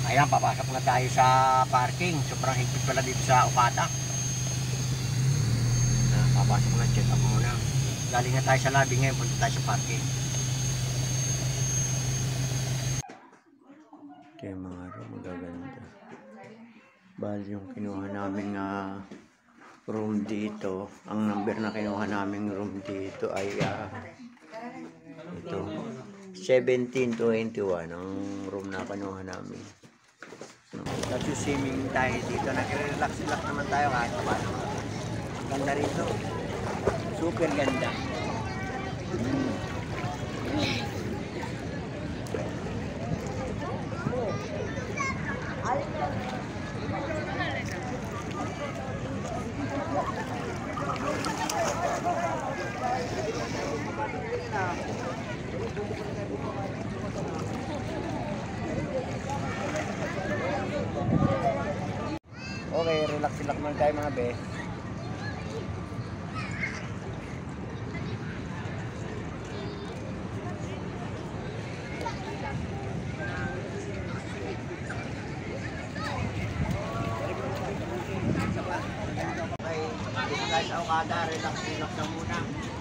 Ayan, papasok na tayo sa parking. Sobrang higpit pala dito sa Okada. Papasok na, check up muna. Galing na tayo sa lobby ngayon, punta tayo sa parking. Okay mga room, magaganda. Bali yung kinuha namin room dito. Ang number na kinuha namin room dito ay ito 1721 ang room na kinuha namin. Nagsuswimming tayo dito. Nag-relax naman tayo kahit paano. Ganda rito. Super ganda. Okay, relax naman tayo mga be. Guys, Okada, relax na muna.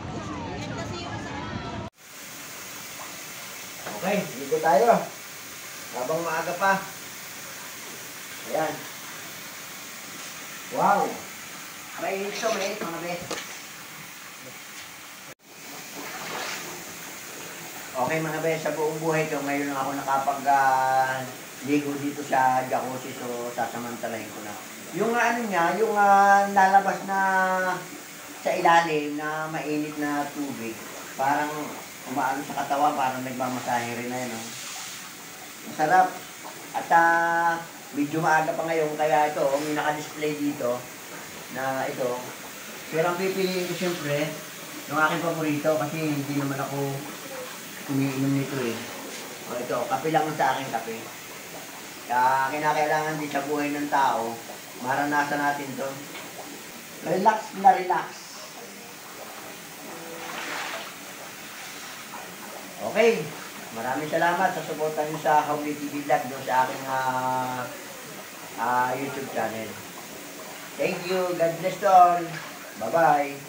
Okay, dito tayo. Habang maaga pa. Ayan. Wow! May ito, mga bes. Okay mga bes, sa buong buhay ko, ngayon lang ako nakapag-ligo dito sa jacuzzi, so sasamantalahin ko na. Yung ano niya, yung lalabas na sa ilalim na mainit na tubig, parang umaano sa katawan, parang nagmamasahe rin na yun. Masarap. At medyo maaga pa ngayon, kaya ito, may naka-display dito na ito. Pero ang pipiliin ko siyempre, yung aking paborito kasi hindi naman ako umiinom nito eh. O ito, kape lang sa aking kape. Kaya kinakailangan din sa buhay ng tao, maranasan natin to. Relax na relax. Okay. Maraming salamat sa suporta niyo sa Howdy TV Vlog no, sa aking YouTube channel. Thank you. God bless to all. Bye-bye.